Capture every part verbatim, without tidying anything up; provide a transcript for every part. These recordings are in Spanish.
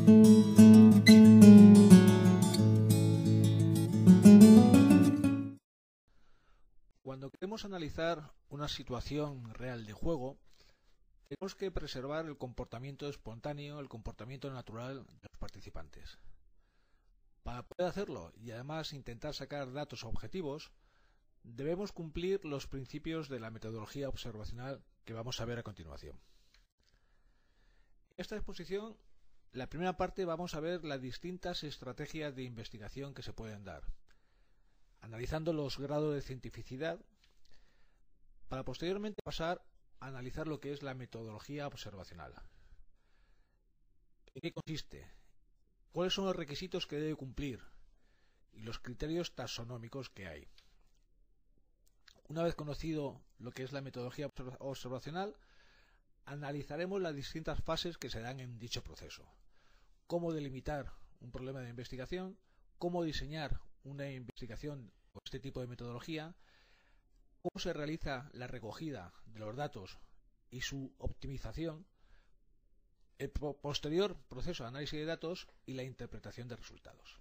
Cuando queremos analizar una situación real de juego, tenemos que preservar el comportamiento espontáneo, el comportamiento natural de los participantes. Para poder hacerlo y además intentar sacar datos objetivos, debemos cumplir los principios de la metodología observacional que vamos a ver a continuación. En esta exposición, la primera parte vamos a ver las distintas estrategias de investigación que se pueden dar, analizando los grados de cientificidad, para posteriormente pasar a analizar lo que es la metodología observacional. ¿En qué consiste? ¿Cuáles son los requisitos que debe cumplir? Y los criterios taxonómicos que hay. Una vez conocido lo que es la metodología observacional, analizaremos las distintas fases que se dan en dicho proceso. Cómo delimitar un problema de investigación, cómo diseñar una investigación con este tipo de metodología, cómo se realiza la recogida de los datos y su optimización, el posterior proceso de análisis de datos y la interpretación de resultados.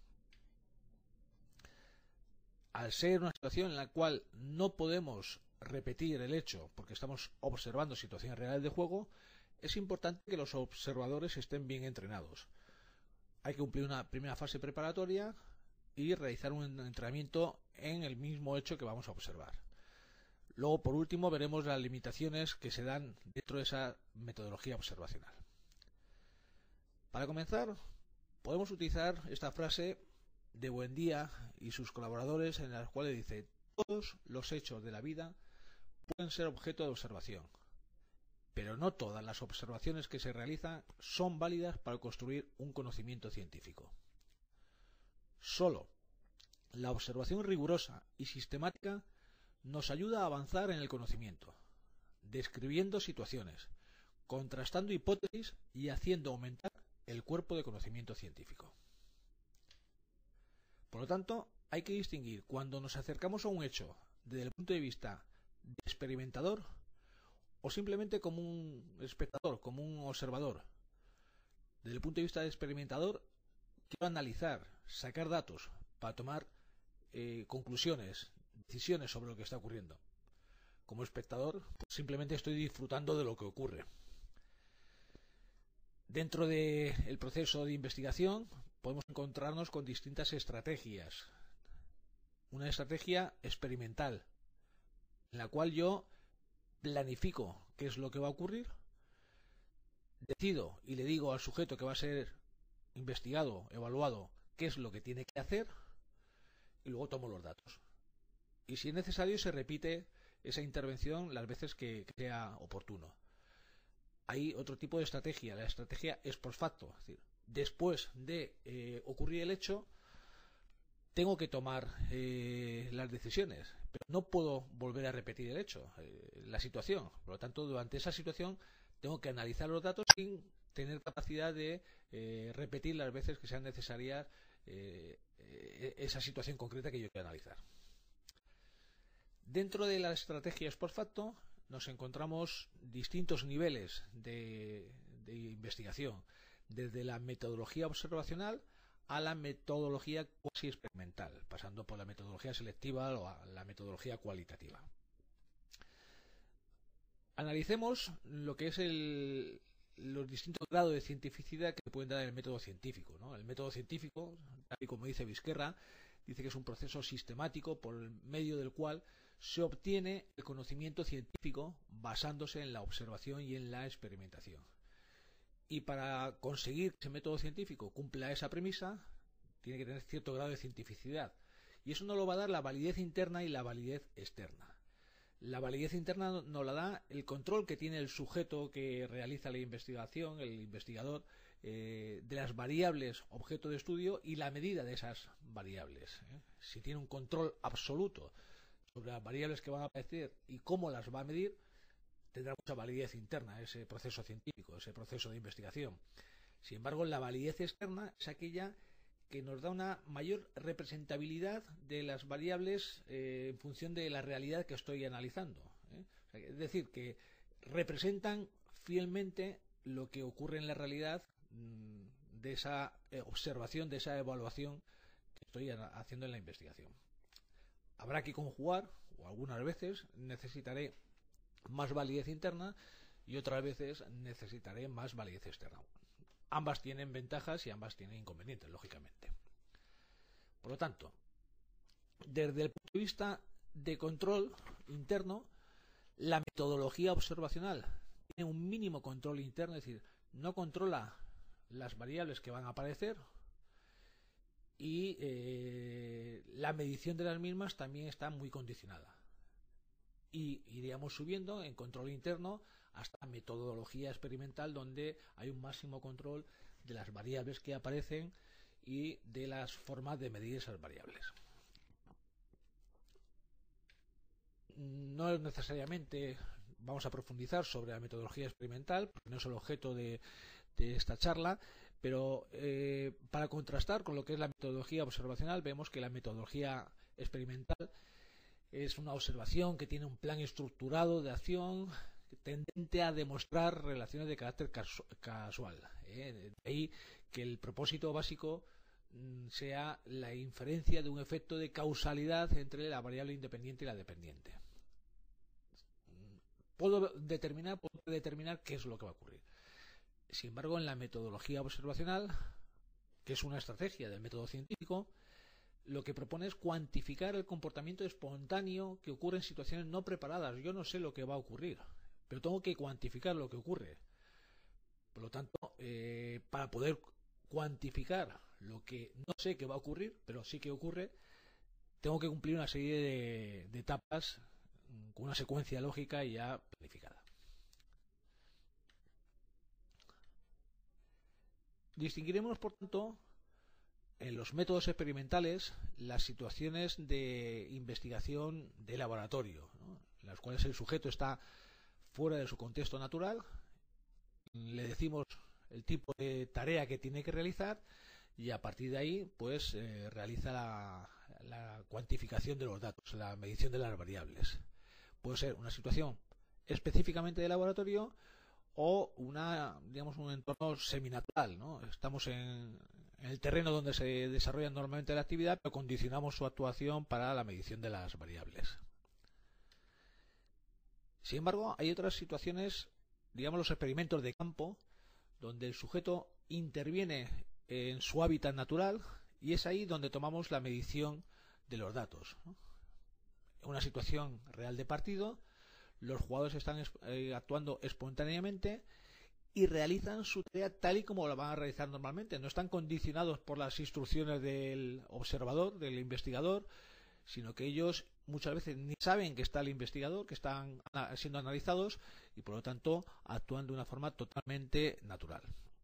Al ser una situación en la cual no podemos repetir el hecho porque estamos observando situaciones reales de juego, es importante que los observadores estén bien entrenados. Hay que cumplir una primera fase preparatoria y realizar un entrenamiento en el mismo hecho que vamos a observar. Luego, por último, veremos las limitaciones que se dan dentro de esa metodología observacional. Para comenzar, podemos utilizar esta frase de Buendía y sus colaboradores, en la cual dice: todos los hechos de la vida pueden ser objeto de observación, pero no todas las observaciones que se realizan son válidas para construir un conocimiento científico. Solo la observación rigurosa y sistemática nos ayuda a avanzar en el conocimiento, describiendo situaciones, contrastando hipótesis y haciendo aumentar el cuerpo de conocimiento científico. Por lo tanto, hay que distinguir cuando nos acercamos a un hecho desde el punto de vista de experimentador o simplemente como un espectador, como un observador. Desde el punto de vista de experimentador, quiero analizar, sacar datos para tomar eh, conclusiones, decisiones sobre lo que está ocurriendo. Como espectador, pues simplemente estoy disfrutando de lo que ocurre. Dentro del proceso de investigación podemos encontrarnos con distintas estrategias. Una estrategia experimental, en la cual yo planifico qué es lo que va a ocurrir, decido y le digo al sujeto que va a ser investigado, evaluado, qué es lo que tiene que hacer, y luego tomo los datos. Y si es necesario, se repite esa intervención las veces que sea oportuno. Hay otro tipo de estrategia, la estrategia ex post facto, es decir, después de eh, ocurrir el hecho, tengo que tomar eh, las decisiones, pero no puedo volver a repetir el hecho, eh, la situación. Por lo tanto, durante esa situación tengo que analizar los datos sin tener capacidad de eh, repetir las veces que sean necesarias eh, eh, esa situación concreta que yo quiero analizar. Dentro de la estrategia ex post facto nos encontramos distintos niveles de, de investigación, desde la metodología observacional a la metodología cuasi experimental, pasando por la metodología selectiva o a la metodología cualitativa. Analicemos lo que es el, los distintos grados de cientificidad que pueden dar el método científico, ¿no? El método científico, tal y como dice Vizquerra, dice que es un proceso sistemático por medio del cual se obtiene el conocimiento científico basándose en la observación y en la experimentación. Y para conseguir que ese método científico cumpla esa premisa, tiene que tener cierto grado de cientificidad. Y eso nos lo va a dar la validez interna y la validez externa. La validez interna nos la da el control que tiene el sujeto que realiza la investigación, el investigador, eh, de las variables objeto de estudio y la medida de esas variables. ¿eh? Si tiene un control absoluto sobre las variables que van a aparecer y cómo las va a medir, tendrá mucha validez interna ese proceso científico, ese proceso de investigación. Sin embargo, la validez externa es aquella que nos da una mayor representabilidad de las variables eh, en función de la realidad que estoy analizando. ¿eh? O sea, es decir, que representan fielmente lo que ocurre en la realidad mmm, de esa eh, observación, de esa evaluación que estoy haciendo en la investigación. Habrá que conjugar, o algunas veces necesitaré más validez interna y otras veces necesitaré más validez externa. Ambas tienen ventajas y ambas tienen inconvenientes, lógicamente. Por lo tanto, desde el punto de vista de control interno, la metodología observacional tiene un mínimo control interno, es decir, no controla las variables que van a aparecer, y eh, la medición de las mismas también está muy condicionada. Y iríamos subiendo en control interno hasta metodología experimental, donde hay un máximo control de las variables que aparecen y de las formas de medir esas variables. No es necesariamente vamos a profundizar sobre la metodología experimental, porque no es el objeto de, de esta charla, pero eh, para contrastar con lo que es la metodología observacional, vemos que la metodología experimental es una observación que tiene un plan estructurado de acción tendente a demostrar relaciones de carácter casu casual. ¿eh? De ahí que el propósito básico mm, sea la inferencia de un efecto de causalidad entre la variable independiente y la dependiente. Puedo determinar, puedo determinar qué es lo que va a ocurrir. Sin embargo, en la metodología observacional, que es una estrategia del método científico, lo que propone es cuantificar el comportamiento espontáneo que ocurre en situaciones no preparadas. Yo no sé lo que va a ocurrir, pero tengo que cuantificar lo que ocurre. Por lo tanto, eh, para poder cuantificar lo que no sé que va a ocurrir, pero sí que ocurre, tengo que cumplir una serie de, de etapas con una secuencia lógica ya planificada. Distinguiremos, por tanto, en los métodos experimentales las situaciones de investigación de laboratorio, ¿no? en las cuales el sujeto está fuera de su contexto natural, le decimos el tipo de tarea que tiene que realizar y a partir de ahí pues eh, realiza la, la cuantificación de los datos, la medición de las variables. Puede ser una situación específicamente de laboratorio o una, digamos, un entorno seminatural, ¿no? Estamos en, en el terreno donde se desarrolla normalmente la actividad, pero condicionamos su actuación para la medición de las variables. Sin embargo, hay otras situaciones, digamos los experimentos de campo, donde el sujeto interviene en su hábitat natural y es ahí donde tomamos la medición de los datos, ¿no? En una situación real de partido, los jugadores están eh, actuando espontáneamente y realizan su tarea tal y como la van a realizar normalmente. No están condicionados por las instrucciones del observador, del investigador, sino que ellos muchas veces ni saben que está el investigador, que están siendo analizados y por lo tanto actúan de una forma totalmente natural.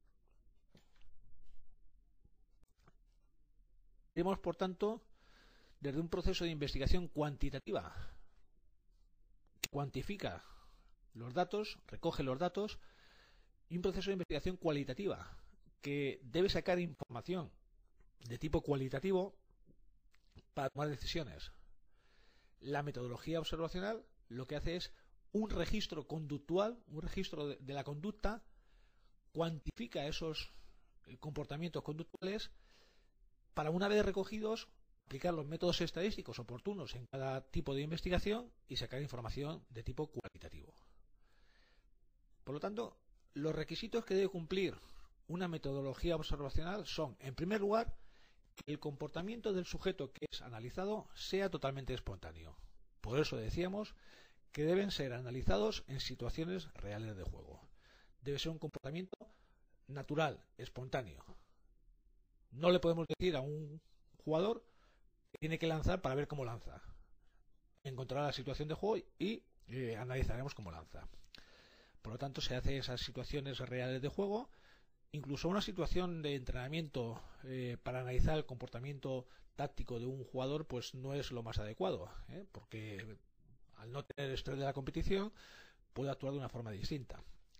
Tenemos, por tanto, desde un proceso de investigación cuantitativa que cuantifica los datos, recoge los datos, y un proceso de investigación cualitativa que debe sacar información de tipo cualitativo para tomar decisiones. La metodología observacional lo que hace es un registro conductual, un registro de, de la conducta, cuantifica esos comportamientos conductuales para, una vez recogidos, aplicar los métodos estadísticos oportunos en cada tipo de investigación y sacar información de tipo cualitativo. Por lo tanto, los requisitos que debe cumplir una metodología observacional son, en primer lugar, que el comportamiento del sujeto que es analizado sea totalmente espontáneo. Por eso decíamos que deben ser analizados en situaciones reales de juego. Debe ser un comportamiento natural, espontáneo. No le podemos decir a un jugador que tiene que lanzar para ver cómo lanza. Encontrará la situación de juego y eh, analizaremos cómo lanza. Por lo tanto, se hace esas situaciones reales de juego. Incluso una situación de entrenamiento eh, para analizar el comportamiento táctico de un jugador pues no es lo más adecuado, ¿eh? porque al no tener estrés de la competición puede actuar de una forma distinta.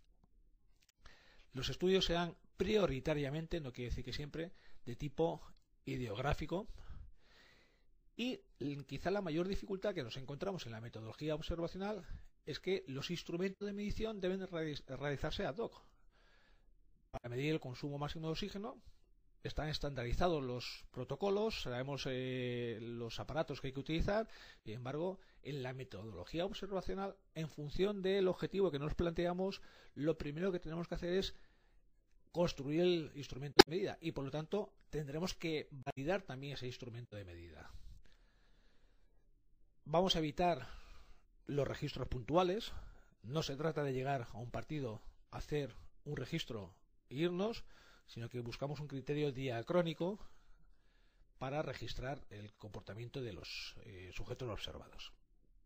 Los estudios serán prioritariamente, no quiere decir que siempre, de tipo ideográfico, y quizá la mayor dificultad que nos encontramos en la metodología observacional es que los instrumentos de medición deben realizarse ad hoc. para medir el consumo máximo de oxígeno. Están estandarizados los protocolos, sabemos eh, los aparatos que hay que utilizar. Sin embargo, en la metodología observacional, en función del objetivo que nos planteamos, lo primero que tenemos que hacer es construir el instrumento de medida y, por lo tanto, tendremos que validar también ese instrumento de medida. Vamos a evitar los registros puntuales. No se trata de llegar a un partido, hacer un registro e irnos, sino que buscamos un criterio diacrónico para registrar el comportamiento de los eh, sujetos observados.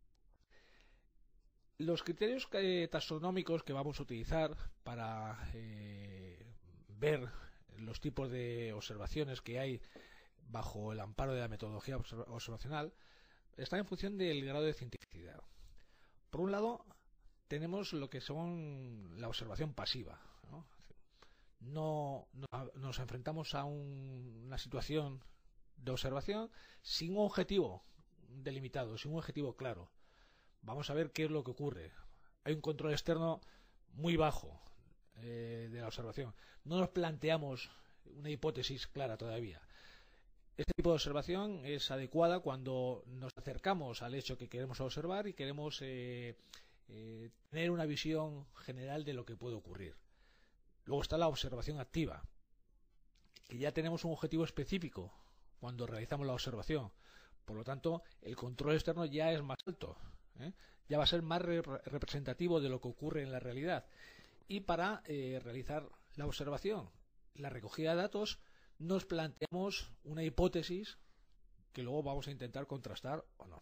Los criterios eh, taxonómicos que vamos a utilizar para eh, ver los tipos de observaciones que hay bajo el amparo de la metodología observacional están en función del grado de cientificidad. Por un lado, tenemos lo que son la observación pasiva, ¿no? No, no nos enfrentamos a un, una situación de observación sin un objetivo delimitado, sin un objetivo claro. Vamos a ver qué es lo que ocurre. Hay un control externo muy bajo eh, de la observación. No nos planteamos una hipótesis clara todavía. Este tipo de observación es adecuada cuando nos acercamos al hecho que queremos observar y queremos eh, eh, tener una visión general de lo que puede ocurrir. Luego está la observación activa, que ya tenemos un objetivo específico cuando realizamos la observación. Por lo tanto, el control externo ya es más alto, ¿eh? Ya va a ser más re representativo de lo que ocurre en la realidad. Y para eh, realizar la observación, la recogida de datos, nos planteamos una hipótesis que luego vamos a intentar contrastar o no.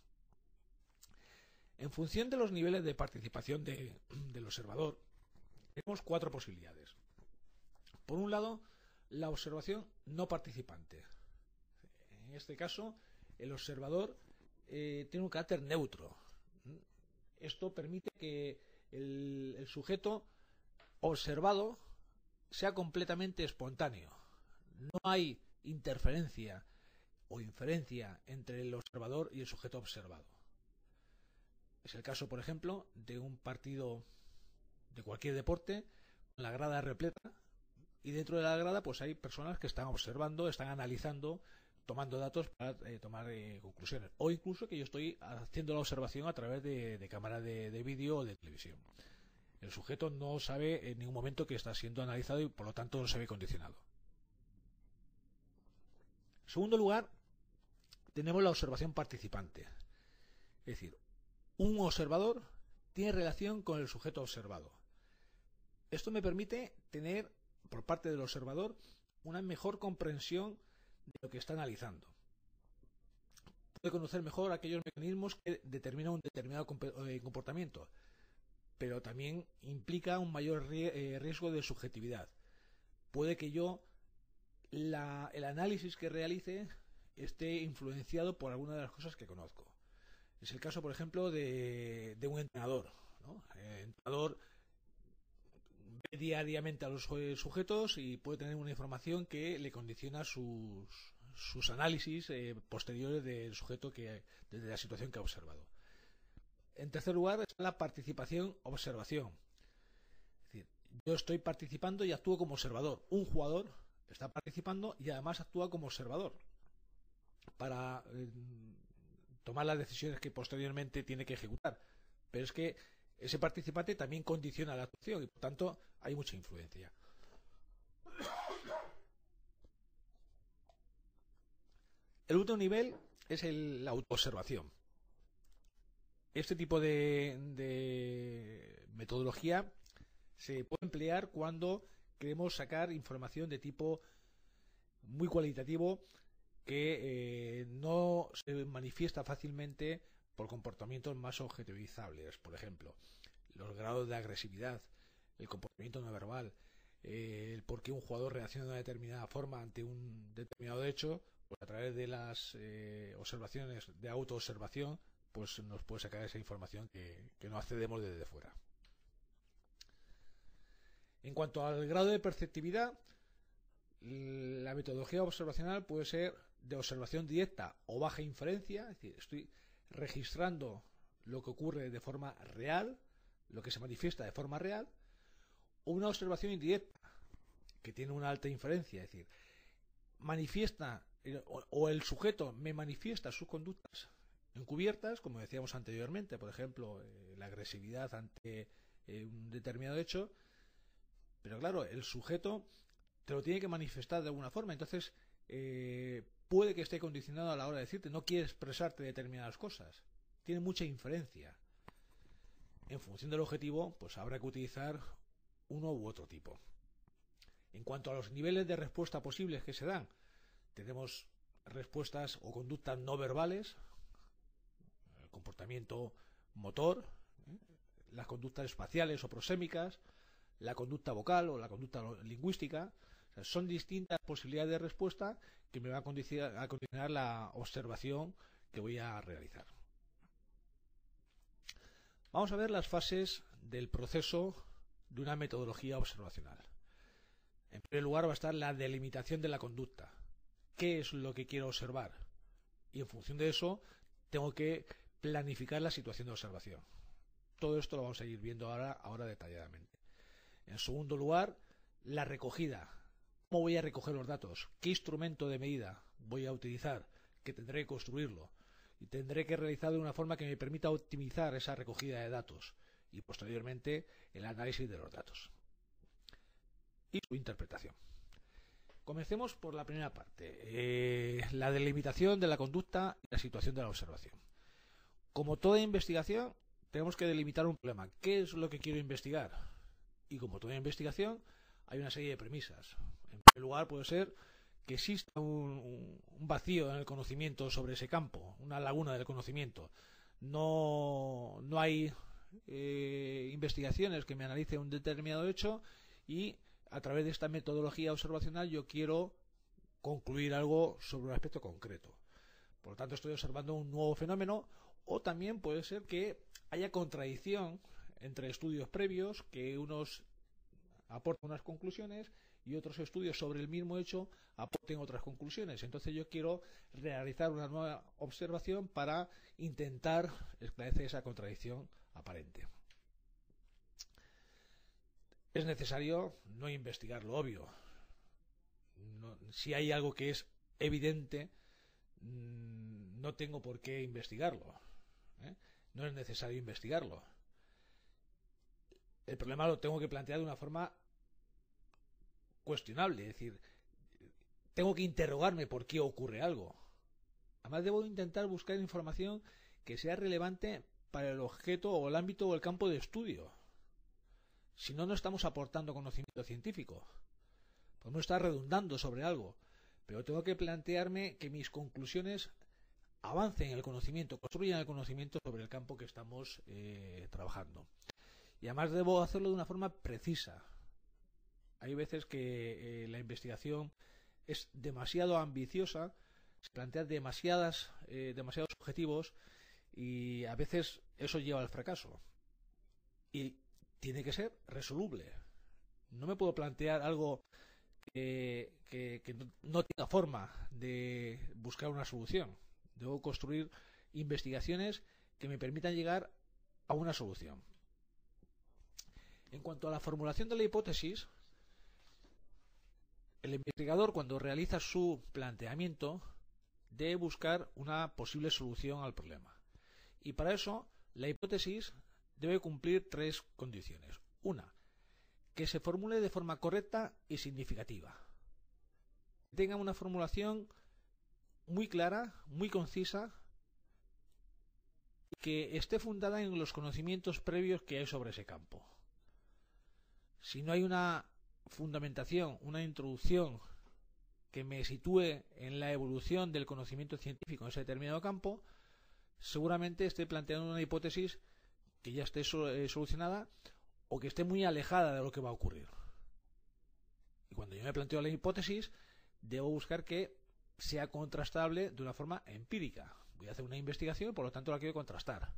En función de los niveles de participación de, del observador, tenemos cuatro posibilidades. Por un lado, la observación no participante. En este caso, el observador eh, tiene un carácter neutro. Esto permite que el, el sujeto observado sea completamente espontáneo. No hay interferencia o inferencia entre el observador y el sujeto observado. Es el caso, por ejemplo, de un partido de cualquier deporte, con la grada repleta, y dentro de la grada pues hay personas que están observando, están analizando, tomando datos para eh, tomar eh, conclusiones, o incluso que yo estoy haciendo la observación a través de, de cámara de, de vídeo o de televisión. El sujeto no sabe en ningún momento que está siendo analizado y por lo tanto no se ve condicionado. En segundo lugar, tenemos la observación participante. Es decir, un observador tiene relación con el sujeto observado. Esto me permite tener, por parte del observador, una mejor comprensión de lo que está analizando. Puede conocer mejor aquellos mecanismos que determinan un determinado comportamiento, pero también implica un mayor riesgo de subjetividad. Puede que yo, la, el análisis que realice, esté influenciado por alguna de las cosas que conozco. Es el caso, por ejemplo, de, de un entrenador, ¿no? El entrenador ve diariamente a los sujetos y puede tener una información que le condiciona sus, sus análisis eh, posteriores del sujeto que desde la situación que ha observado. En tercer lugar está la participación-observación. Es decir, yo estoy participando y actúo como observador. Un jugador está participando y además actúa como observador para eh, tomar las decisiones que posteriormente tiene que ejecutar. Pero es que ese participante también condiciona la actuación y por tanto hay mucha influencia. El último nivel es el, la autoobservación. Este tipo de, de metodología se puede emplear cuando queremos sacar información de tipo muy cualitativo que eh, no se manifiesta fácilmente por comportamientos más objetivizables. Por ejemplo, los grados de agresividad, el comportamiento no verbal, eh, el por qué un jugador reacciona de una determinada forma ante un determinado hecho, pues a través de las eh, observaciones de autoobservación, pues nos puede sacar esa información que, que no accedemos desde fuera. En cuanto al grado de perceptividad, la metodología observacional puede ser de observación directa o baja inferencia, es decir, estoy registrando lo que ocurre de forma real, lo que se manifiesta de forma real, o una observación indirecta, que tiene una alta inferencia, es decir, manifiesta o, o el sujeto me manifiesta sus conductas encubiertas, como decíamos anteriormente, por ejemplo, eh, la agresividad ante eh, un determinado hecho, pero claro, el sujeto te lo tiene que manifestar de alguna forma, entonces eh, puede que esté condicionado a la hora de decirte, no quiere expresarte determinadas cosas, tiene mucha inferencia. En función del objetivo, pues habrá que utilizar uno u otro tipo. En cuanto a los niveles de respuesta posibles que se dan, tenemos respuestas o conductas no verbales, el comportamiento motor, ¿eh? las conductas espaciales o prosémicas, la conducta vocal o la conducta lingüística. O sea, son distintas posibilidades de respuesta que me van a condicionar, a condicionar la observación que voy a realizar. Vamos a ver las fases del proceso de una metodología observacional. En primer lugar va a estar la delimitación de la conducta. ¿Qué es lo que quiero observar? Y en función de eso tengo que planificar la situación de observación. Todo esto lo vamos a ir viendo ahora, ahora detalladamente. En segundo lugar, la recogida. ¿Cómo voy a recoger los datos? ¿Qué instrumento de medida voy a utilizar? Que tendré que construirlo. Y tendré que realizar de una forma que me permita optimizar esa recogida de datos. Y posteriormente el análisis de los datos. Y su interpretación. Comencemos por la primera parte, eh, la delimitación de la conducta y la situación de la observación. Como toda investigación, tenemos que delimitar un problema. ¿Qué es lo que quiero investigar? Y como toda investigación, hay una serie de premisas. En primer lugar, puede ser que exista un, un vacío en el conocimiento sobre ese campo, una laguna del conocimiento. No, no hay eh, investigaciones que me analicen un determinado hecho y a través de esta metodología observacional yo quiero concluir algo sobre un aspecto concreto. Por lo tanto, estoy observando un nuevo fenómeno, o también puede ser que haya contradicción entre estudios previos, que unos aportan unas conclusiones y otros estudios sobre el mismo hecho aporten otras conclusiones. Entonces yo quiero realizar una nueva observación para intentar esclarecer esa contradicción aparente. Es necesario no investigar lo obvio. No, si hay algo que es evidente, no tengo por qué investigarlo, ¿eh? No es necesario investigarlo. El problema lo tengo que plantear de una forma cuestionable, es decir, tengo que interrogarme por qué ocurre algo. Además, debo intentar buscar información que sea relevante para el objeto o el ámbito o el campo de estudio. Si no, no estamos aportando conocimiento científico. Podemos estar redundando sobre algo, pero tengo que plantearme que mis conclusiones avancen el conocimiento, construyan el conocimiento sobre el campo que estamos eh, trabajando. Y además debo hacerlo de una forma precisa. Hay veces que eh, la investigación es demasiado ambiciosa, se plantea demasiadas, eh, demasiados objetivos y a veces eso lleva al fracaso. Y tiene que ser resoluble. No me puedo plantear algo que, que, que no, no tenga forma de buscar una solución. Debo construir investigaciones que me permitan llegar a una solución. En cuanto a la formulación de la hipótesis, el investigador, cuando realiza su planteamiento, debe buscar una posible solución al problema. Y para eso, la hipótesis debe cumplir tres condiciones. Una, que se formule de forma correcta y significativa. Que tenga una formulación muy clara, muy concisa, y que esté fundada en los conocimientos previos que hay sobre ese campo. Si no hay una fundamentación, una introducción que me sitúe en la evolución del conocimiento científico en ese determinado campo, seguramente esté planteando una hipótesis que ya esté solucionada o que esté muy alejada de lo que va a ocurrir. Y cuando yo me planteo la hipótesis, debo buscar que sea contrastable de una forma empírica. Voy a hacer una investigación y por lo tanto la quiero contrastar.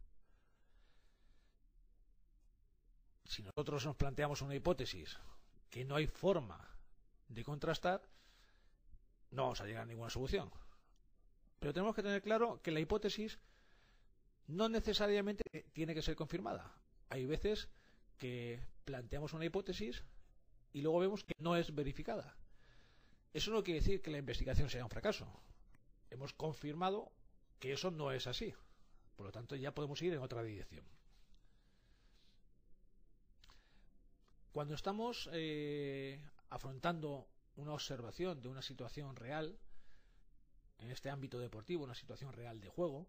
Si nosotros nos planteamos una hipótesis que no hay forma de contrastar, no vamos a llegar a ninguna solución. Pero tenemos que tener claro que la hipótesis no necesariamente tiene que ser confirmada. Hay veces que planteamos una hipótesis y luego vemos que no es verificada. Eso no quiere decir que la investigación sea un fracaso. Hemos confirmado que eso no es así. Por lo tanto, ya podemos ir en otra dirección. Cuando estamos eh, afrontando una observación de una situación real, en este ámbito deportivo, una situación real de juego,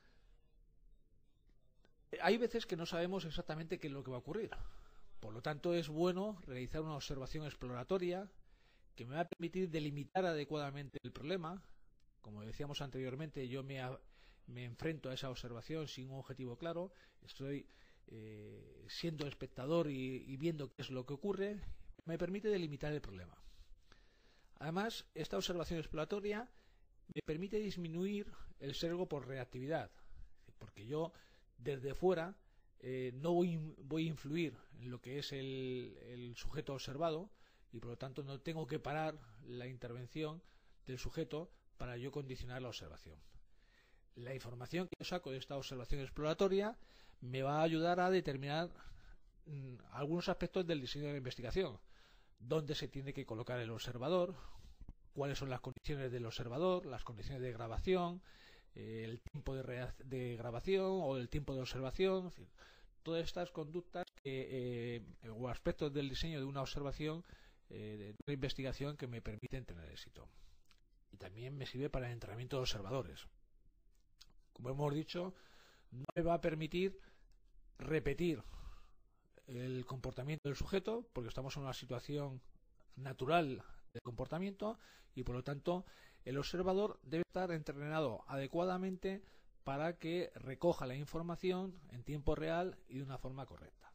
hay veces que no sabemos exactamente qué es lo que va a ocurrir. Por lo tanto, es bueno realizar una observación exploratoria que me va a permitir delimitar adecuadamente el problema. Como decíamos anteriormente, yo me, a, me enfrento a esa observación sin un objetivo claro, estoy eh, siendo espectador y, y viendo qué es lo que ocurre, me permite delimitar el problema. Además, esta observación exploratoria me permite disminuir el sesgo por reactividad, porque yo desde fuera eh, no voy, voy a influir en lo que es el, el sujeto observado, y por lo tanto no tengo que parar la intervención del sujeto para yo condicionar la observación. La información que yo saco de esta observación exploratoria me va a ayudar a determinar mmm, algunos aspectos del diseño de la investigación: dónde se tiene que colocar el observador, cuáles son las condiciones del observador, las condiciones de grabación, eh, el tiempo de, de grabación o el tiempo de observación, en fin, todas estas conductas que, eh, o aspectos del diseño de una observación, eh, de una investigación, que me permiten tener éxito. Y también me sirve para el entrenamiento de observadores. Como hemos dicho, no me va a permitir repetir el comportamiento del sujeto, porque estamos en una situación natural de comportamiento, y por lo tanto el observador debe estar entrenado adecuadamente para que recoja la información en tiempo real y de una forma correcta.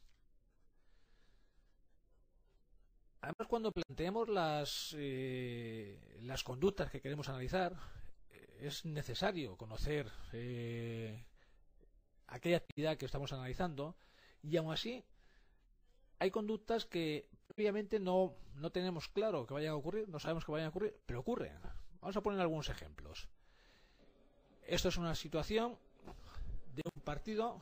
Además, cuando planteemos las, eh, las conductas que queremos analizar, eh, es necesario conocer eh, aquella actividad que estamos analizando, y aún así hay conductas que previamente no, no tenemos claro que vayan a ocurrir, no sabemos que vayan a ocurrir, pero ocurren. Vamos a poner algunos ejemplos. Esto es una situación de un partido.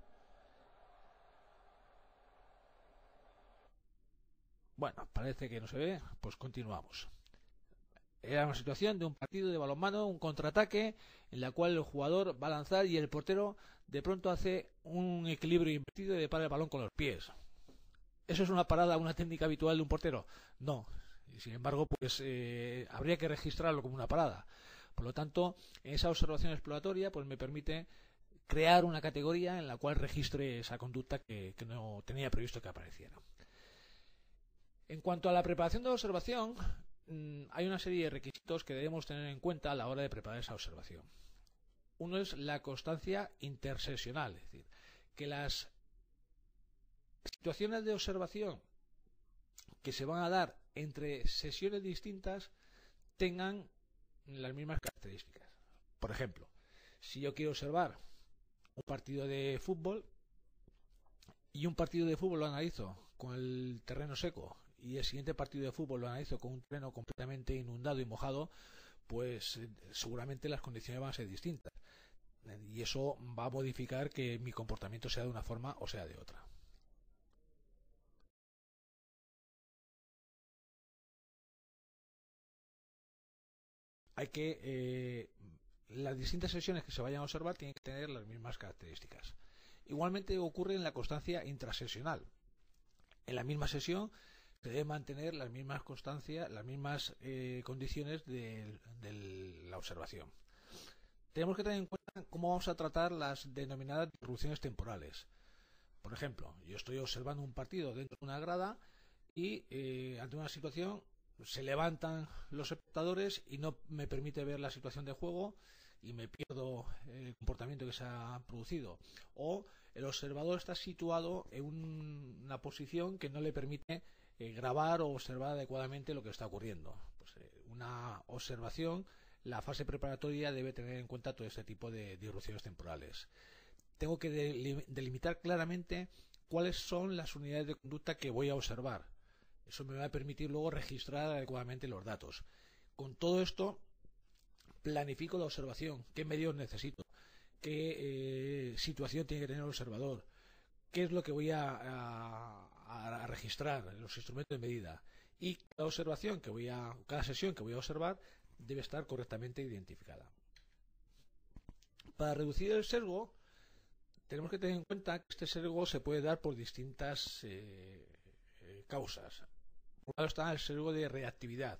Bueno, parece que no se ve, pues continuamos. Era una situación de un partido de balonmano, un contraataque, en la cual el jugador va a lanzar y el portero de pronto hace un equilibrio invertido y le para el balón con los pies. ¿Eso es una parada, una técnica habitual de un portero? No. Y sin embargo, pues eh, habría que registrarlo como una parada. Por lo tanto, esa observación exploratoria pues me permite crear una categoría en la cual registre esa conducta que, que no tenía previsto que apareciera. En cuanto a la preparación de la observación, mmm, hay una serie de requisitos que debemos tener en cuenta a la hora de preparar esa observación. Uno es la constancia intersesional, es decir, que las situaciones de observación que se van a dar entre sesiones distintas tengan las mismas características. Por ejemplo, si yo quiero observar un partido de fútbol y un partido de fútbol lo analizo con el terreno seco y el siguiente partido de fútbol lo analizo con un terreno completamente inundado y mojado, pues eh, seguramente las condiciones van a ser distintas, y eso va a modificar que mi comportamiento sea de una forma o sea de otra. Hay que eh, las distintas sesiones que se vayan a observar tienen que tener las mismas características. Igualmente ocurre en la constancia intrasesional. En la misma sesión se deben mantener las mismas constancias, las mismas eh, condiciones de, de la observación. Tenemos que tener en cuenta cómo vamos a tratar las denominadas interrupciones temporales. Por ejemplo, yo estoy observando un partido dentro de una grada y eh, ante una situación se levantan los espectadores y no me permite ver la situación de juego y me pierdo el comportamiento que se ha producido. O el observador está situado en un, una posición que no le permite eh, grabar o observar adecuadamente lo que está ocurriendo. Pues, eh, una observación, la fase preparatoria debe tener en cuenta todo este tipo de disrupciones temporales. Tengo que delimitar claramente cuáles son las unidades de conducta que voy a observar. Eso me va a permitir luego registrar adecuadamente los datos. Con todo esto, planifico la observación, qué medios necesito, qué eh, situación tiene que tener el observador, qué es lo que voy a, a, a, a registrar los instrumentos de medida, y cada observación que voy a, cada sesión que voy a observar debe estar correctamente identificada. Para reducir el sesgo, tenemos que tener en cuenta que este sesgo se puede dar por distintas eh, eh, causas. Por un lado está el sesgo de reactividad.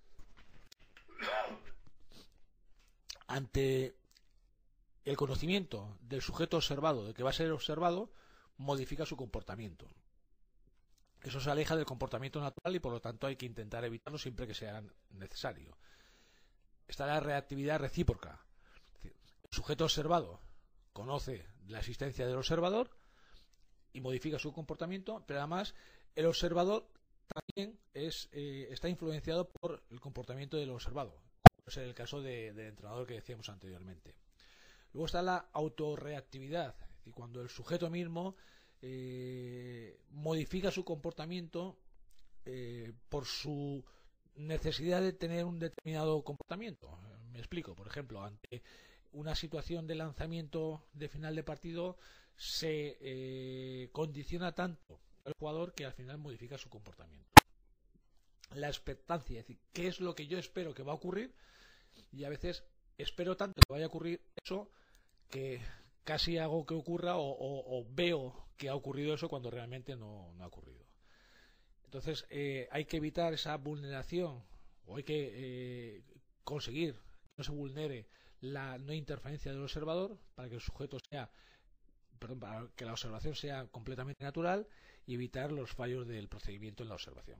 Ante el conocimiento del sujeto observado, de que va a ser observado, modifica su comportamiento. Eso se aleja del comportamiento natural y por lo tanto hay que intentar evitarlo siempre que sea necesario. Está la reactividad recíproca. El sujeto observado conoce la existencia del observador y modifica su comportamiento, pero además el observador también es, eh, está influenciado por el comportamiento del observado, como es el caso de, del entrenador que decíamos anteriormente. Luego está la autorreactividad, es decir, cuando el sujeto mismo eh, modifica su comportamiento eh, por su necesidad de tener un determinado comportamiento. Me explico, por ejemplo, ante una situación de lanzamiento de final de partido se eh, condiciona tanto al jugador que al final modifica su comportamiento. La expectancia, es decir, qué es lo que yo espero que va a ocurrir, y a veces espero tanto que vaya a ocurrir eso que casi hago que ocurra o, o, o veo que ha ocurrido eso cuando realmente no, no ha ocurrido. Entonces eh, hay que evitar esa vulneración, o hay que eh, conseguir que no se vulnere la no interferencia del observador para que el sujeto sea, perdón, para que la observación sea completamente natural, y evitar los fallos del procedimiento en la observación.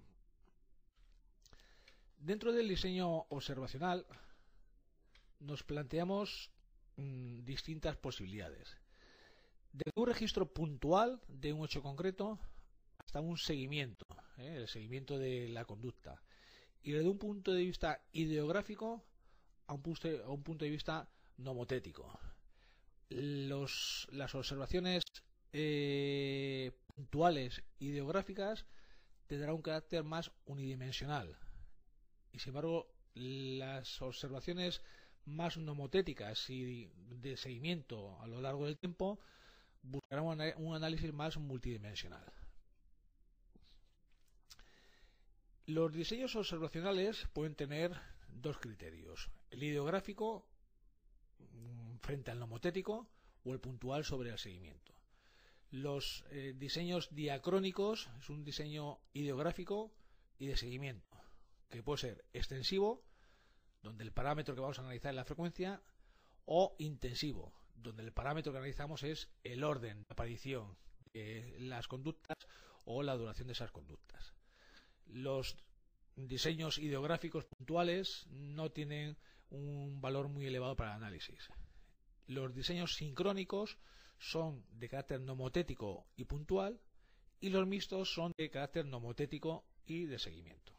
Dentro del diseño observacional nos planteamos mmm, distintas posibilidades. Desde un registro puntual de un hecho concreto hasta un seguimiento, ¿eh? el seguimiento de la conducta. Y desde un punto de vista ideográfico a un punto, a un punto de vista nomotético. Los, las observaciones eh, puntuales ideográficas tendrán un carácter más unidimensional. Y sin embargo, las observaciones más nomotéticas y de seguimiento a lo largo del tiempo buscarán un análisis más multidimensional. Los diseños observacionales pueden tener dos criterios: el ideográfico frente al nomotético o el puntual sobre el seguimiento. Los eh, diseños diacrónicos es un diseño ideográfico y de seguimiento, que puede ser extensivo, donde el parámetro que vamos a analizar es la frecuencia, o intensivo, donde el parámetro que analizamos es el orden de aparición de las conductas o la duración de esas conductas. Los diseños ideográficos puntuales no tienen un valor muy elevado para el análisis. Los diseños sincrónicos son de carácter nomotético y puntual, y los mixtos son de carácter nomotético y de seguimiento.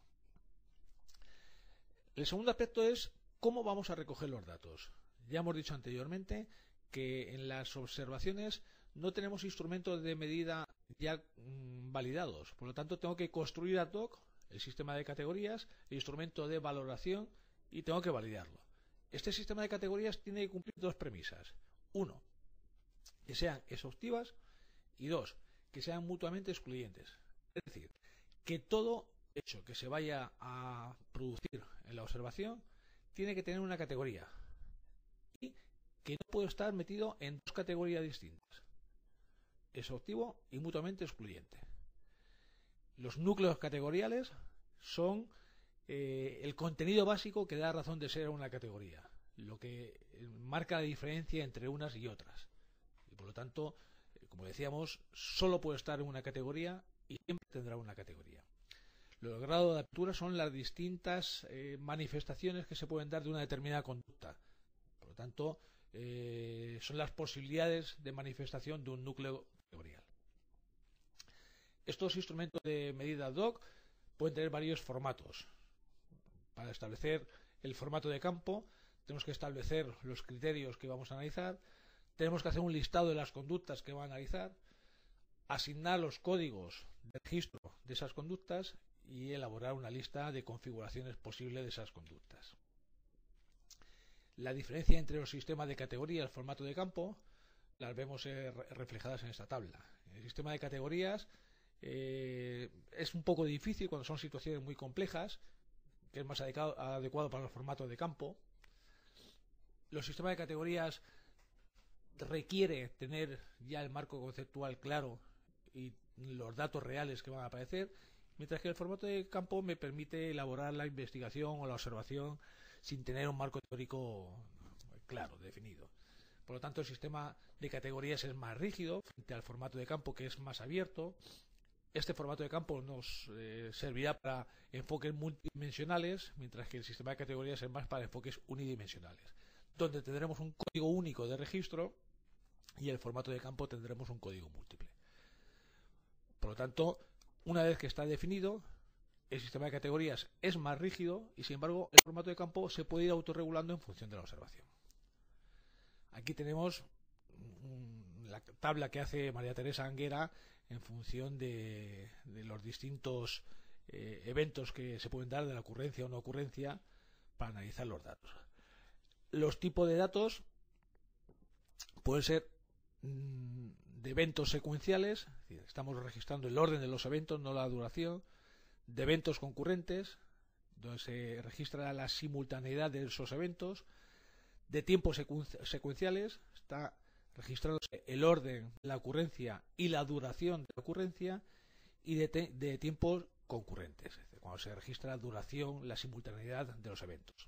El segundo aspecto es cómo vamos a recoger los datos. Ya hemos dicho anteriormente que en las observaciones no tenemos instrumentos de medida ya mmm, validados, por lo tanto tengo que construir ad hoc el sistema de categorías, el instrumento de valoración, y tengo que validarlo. Este sistema de categorías tiene que cumplir dos premisas: uno, que sean exhaustivas, y dos, que sean mutuamente excluyentes. Es decir, que todo hecho que se vaya a producir en la observación tiene que tener una categoría, y que no puede estar metido en dos categorías distintas: exhaustivo y mutuamente excluyente. Los núcleos categoriales son eh, el contenido básico que da razón de ser a una categoría, lo que marca la diferencia entre unas y otras, y por lo tanto, eh, como decíamos, solo puede estar en una categoría y siempre tendrá una categoría. Los grados de apertura son las distintas eh, manifestaciones que se pueden dar de una determinada conducta. Por lo tanto, eh, son las posibilidades de manifestación de un núcleo categorial. Estos instrumentos de medida ad hoc pueden tener varios formatos. Para establecer el formato de campo, tenemos que establecer los criterios que vamos a analizar, tenemos que hacer un listado de las conductas que va a analizar, asignar los códigos de registro de esas conductas y elaborar una lista de configuraciones posibles de esas conductas. La diferencia entre los sistemas de categorías y el formato de campo las vemos eh, reflejadas en esta tabla. En el sistema de categorías Eh, es un poco difícil cuando son situaciones muy complejas, que es más adecuado, adecuado para los formatos de campo. Los sistemas de categorías requiere tener ya el marco conceptual claro y los datos reales que van a aparecer, mientras que el formato de campo me permite elaborar la investigación o la observación sin tener un marco teórico claro, definido. Por lo tanto, el sistema de categorías es más rígido frente al formato de campo, que es más abierto. Este formato de campo nos eh, servirá para enfoques multidimensionales, mientras que el sistema de categorías es más para enfoques unidimensionales, donde tendremos un código único de registro y el formato de campo tendremos un código múltiple. Por lo tanto, una vez que está definido, el sistema de categorías es más rígido y, sin embargo, el formato de campo se puede ir autorregulando en función de la observación. Aquí tenemos la tabla que hace María Teresa Anguera en función de, de los distintos eh, eventos que se pueden dar de la ocurrencia o no ocurrencia para analizar los datos. Los tipos de datos pueden ser mmm, de eventos secuenciales, es decir, estamos registrando el orden de los eventos, no la duración, de eventos concurrentes, donde se registra la simultaneidad de esos eventos, de tiempos secuen secuenciales, está registrándose el orden, la ocurrencia y la duración de la ocurrencia, y de, de tiempos concurrentes, es decir, cuando se registra la duración, la simultaneidad de los eventos.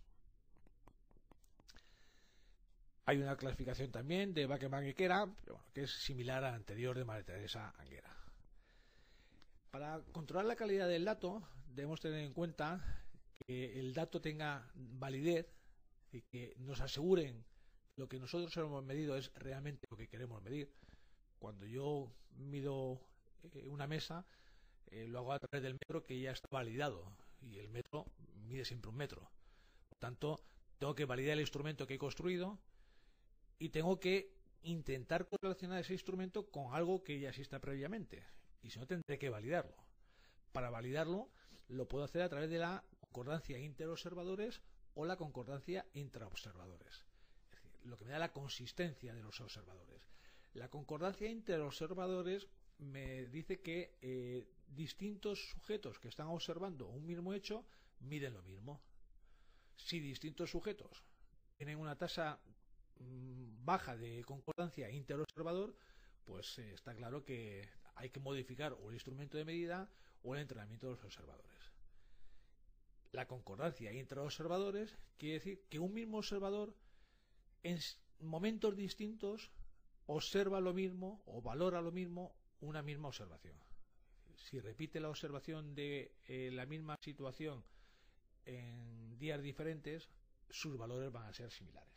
Hay una clasificación también de Bakeman-Ikera, bueno, que es similar a la anterior de María Teresa Anguera. Para controlar la calidad del dato, debemos tener en cuenta que el dato tenga validez y que nos aseguren lo que nosotros hemos medido es realmente lo que queremos medir. Cuando yo mido eh, una mesa, eh, lo hago a través del metro, que ya está validado, y el metro mide siempre un metro. Por tanto, tengo que validar el instrumento que he construido y tengo que intentar correlacionar ese instrumento con algo que ya exista previamente, y si no, tendré que validarlo. Para validarlo lo puedo hacer a través de la concordancia interobservadores o la concordancia intraobservadores, es decir, lo que me da la consistencia de los observadores. La concordancia interobservadores me dice que eh, distintos sujetos que están observando un mismo hecho miden lo mismo. Si distintos sujetos tienen una tasa mmm, baja de concordancia interobservador, pues eh, está claro que hay que modificar o el instrumento de medida o el entrenamiento de los observadores. La concordancia intraobservadores quiere decir que un mismo observador en momentos distintos observa lo mismo o valora lo mismo una misma observación. Si repite la observación de eh, la misma situación en días diferentes, sus valores van a ser similares.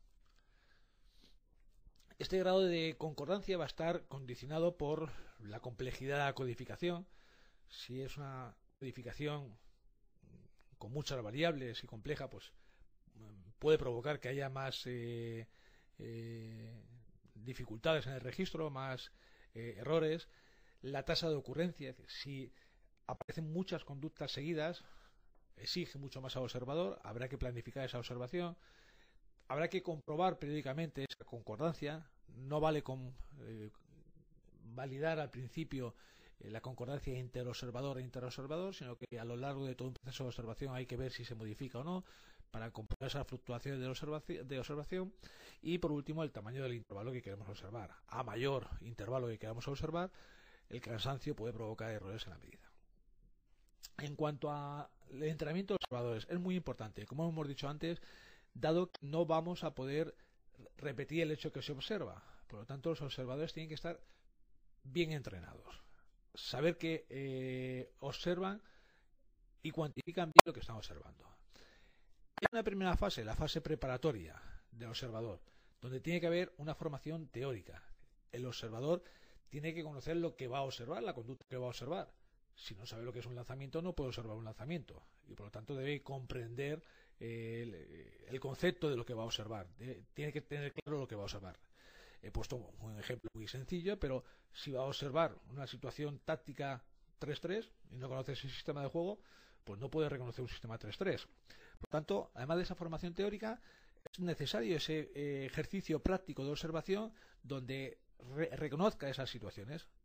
Este grado de concordancia va a estar condicionado por la complejidad de la codificación. Si es una codificación con muchas variables y compleja, pues puede provocar que haya más eh, eh, dificultades en el registro, más eh, errores. La tasa de ocurrencia, es decir, si aparecen muchas conductas seguidas, exige mucho más al observador, habrá que planificar esa observación, habrá que comprobar periódicamente esa concordancia. No vale con eh, validar al principio eh, la concordancia interobservador e interobservador, sino que a lo largo de todo un proceso de observación hay que ver si se modifica o no para comprobar esas fluctuaciones de observación, de observación. Y por último, el tamaño del intervalo que queremos observar. A mayor intervalo que queramos observar, el cansancio puede provocar errores en la medida. En cuanto al entrenamiento de observadores, es muy importante, como hemos dicho antes, dado que no vamos a poder repetir el hecho que se observa. Por lo tanto, los observadores tienen que estar bien entrenados, saber que eh, observan y cuantifican bien lo que están observando. Hay una primera fase, la fase preparatoria del observador, donde tiene que haber una formación teórica. El observador tiene que conocer lo que va a observar, la conducta que va a observar. Si no sabe lo que es un lanzamiento, no puede observar un lanzamiento, y por lo tanto debe comprender eh, el, el concepto de lo que va a observar. Debe, tiene que tener claro lo que va a observar. He puesto un ejemplo muy sencillo, pero si va a observar una situación táctica tres tres y no conoce ese sistema de juego, pues no puede reconocer un sistema tres tres. Por tanto, además de esa formación teórica, es necesario ese eh, ejercicio práctico de observación donde re reconozca esas situaciones.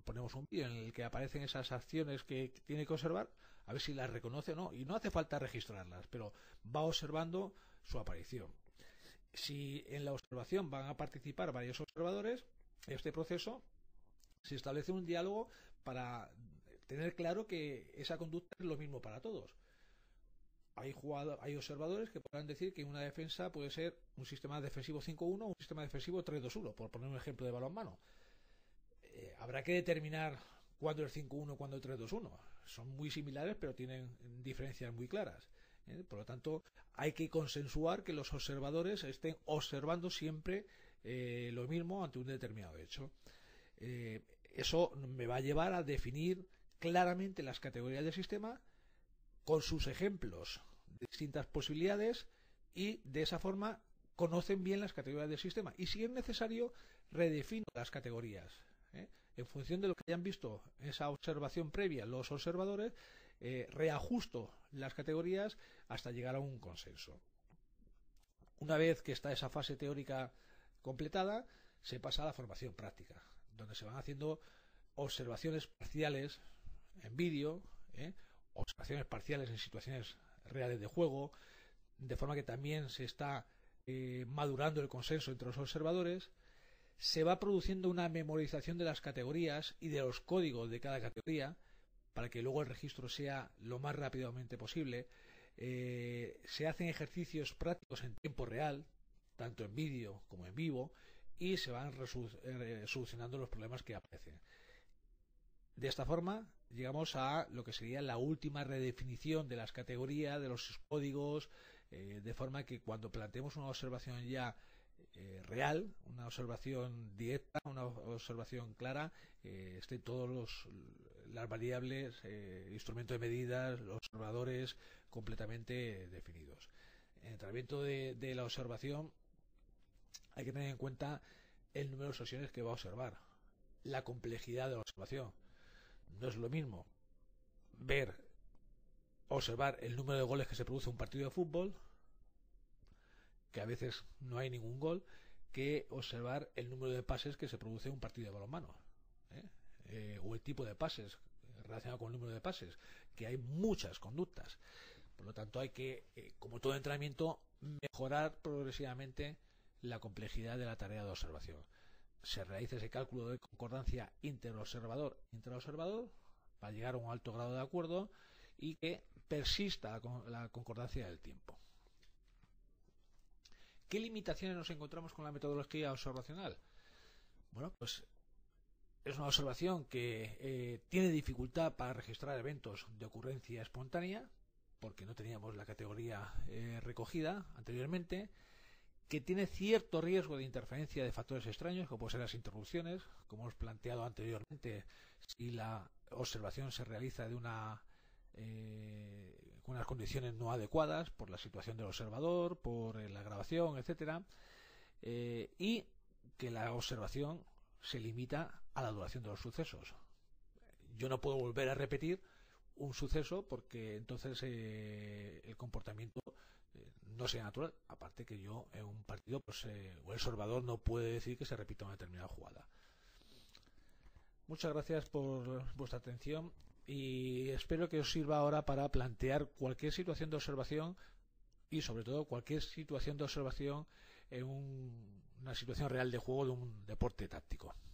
ponemos un vídeo en el que aparecen esas acciones que tiene que observar, a ver si las reconoce o no, y no hace falta registrarlas, pero va observando su aparición. Si en la observación van a participar varios observadores, en este proceso se establece un diálogo para tener claro que esa conducta es lo mismo para todos. Hay, jugador, hay observadores que podrán decir que una defensa puede ser un sistema defensivo cinco uno o un sistema defensivo tres dos uno, por poner un ejemplo de balonmano. Eh, habrá que determinar cuándo es cinco uno, cuándo es tres dos uno. Son muy similares, pero tienen diferencias muy claras. ¿eh? Por lo tanto, hay que consensuar que los observadores estén observando siempre eh, lo mismo ante un determinado hecho. Eh, eso me va a llevar a definir claramente las categorías del sistema con sus ejemplos de distintas posibilidades, y de esa forma conocen bien las categorías del sistema, y si es necesario redefino las categorías ¿eh? En función de lo que hayan visto esa observación previa los observadores, eh, reajusto las categorías hasta llegar a un consenso. Una vez que está esa fase teórica completada, se pasa a la formación práctica, donde se van haciendo observaciones parciales en vídeo, ¿eh? observaciones parciales en situaciones reales de juego, de forma que también se está eh, madurando el consenso entre los observadores. Se va produciendo una memorización de las categorías y de los códigos de cada categoría para que luego el registro sea lo más rápidamente posible. Eh, se hacen ejercicios prácticos en tiempo real, tanto en vídeo como en vivo, y se van eh, solucionando los problemas que aparecen. De esta forma llegamos a lo que sería la última redefinición de las categorías, de los códigos, eh, de forma que cuando planteemos una observación ya eh, real, una observación directa, una observación clara, eh, estén todos los las variables, eh, instrumentos de medidas, los observadores completamente definidos. En el tratamiento de, de la observación hay que tener en cuenta el número de sesiones que va a observar, la complejidad de la observación. No es lo mismo ver, observar el número de goles que se produce en un partido de fútbol, que a veces no hay ningún gol, que observar el número de pases que se produce en un partido de balonmano, ¿eh? Eh, o el tipo de pases relacionado con el número de pases, que hay muchas conductas. Por lo tanto, hay que, eh, como todo entrenamiento, mejorar progresivamente la complejidad de la tarea de observación. Se realiza ese cálculo de concordancia interobservador intraobservador para llegar a un alto grado de acuerdo y que persista la concordancia del tiempo. ¿Qué limitaciones nos encontramos con la metodología observacional? Bueno, pues es una observación que eh, tiene dificultad para registrar eventos de ocurrencia espontánea, porque no teníamos la categoría eh, recogida anteriormente, que tiene cierto riesgo de interferencia de factores extraños, como pueden ser las interrupciones, como hemos planteado anteriormente, si la observación se realiza de una eh, con unas condiciones no adecuadas por la situación del observador, por eh, la grabación, etcétera, eh, y que la observación se limita a la duración de los sucesos. Yo no puedo volver a repetir un suceso porque entonces eh, el comportamiento eh, no sea natural. Aparte que yo en un partido, pues eh, el observador no puede decir que se repita una determinada jugada. Muchas gracias por vuestra atención y espero que os sirva ahora para plantear cualquier situación de observación y sobre todo cualquier situación de observación en un, una situación real de juego de un deporte táctico.